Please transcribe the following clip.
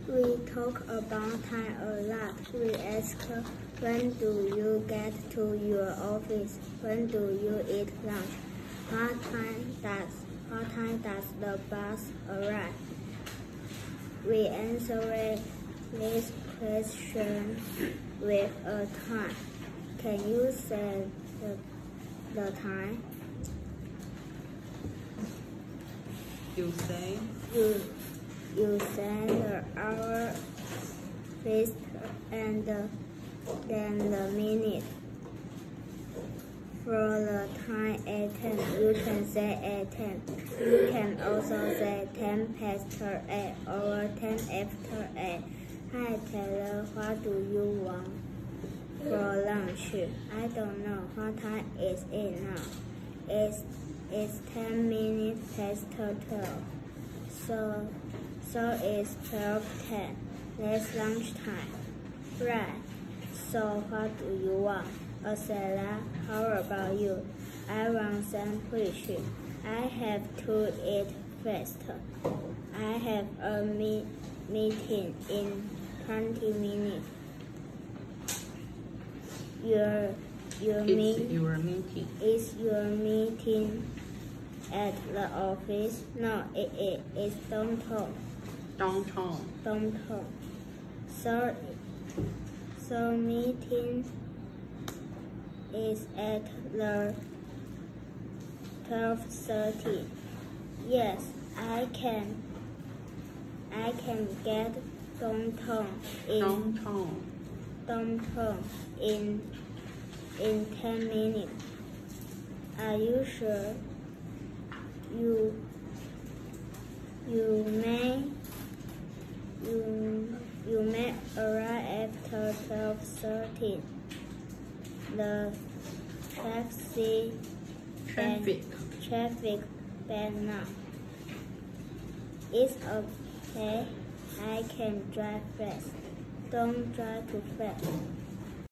We talk about time a lot. We ask, when do you get to your office? When do you eat lunch? What time does the bus arrive? We answer this question with a time. Can you say the time? You say? You say the hour first and then the minute. For the time 8:10, you can say 8:10. You can also say 10 past 8 or 10 after 8. Hi Taylor, what do you want for lunch? I don't know. What time is it now? It's 10 minutes past 12. So it's 12:10. That's lunchtime. Right. So what do you want? A salad? How about you? I want sandwich. I have to eat fast. I have a meeting in 20 minutes. Is your meeting at the office? No, it's downtown. Downtown. So meeting is at the 12:30. Yes, I can get downtown in 10 minutes. Are you sure? You may arrive after 12:30. The traffic bad now. It's okay. I can drive fast. Don't drive too fast.